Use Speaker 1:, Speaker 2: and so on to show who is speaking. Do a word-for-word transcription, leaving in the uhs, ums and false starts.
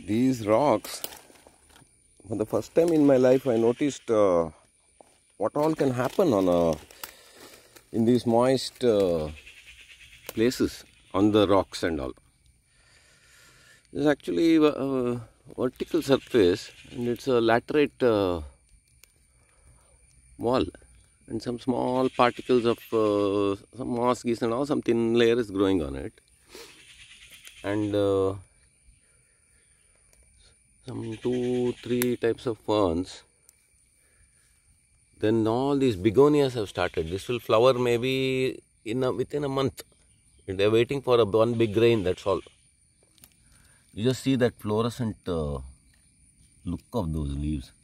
Speaker 1: these rocks, for the first time in my life, I noticed uh, what all can happen on a in these moist uh, places on the rocks and all. This is actually a, a vertical surface, and it's a laterite uh, wall, and some small particles of uh, some moss, geese and all, some thin layer is growing on it, and uh, some two, three types of ferns. Then all these begonias have started. This will flower maybe in a, within a month. They're waiting for a one big rain, that's all. You just see that fluorescent uh, look of those leaves.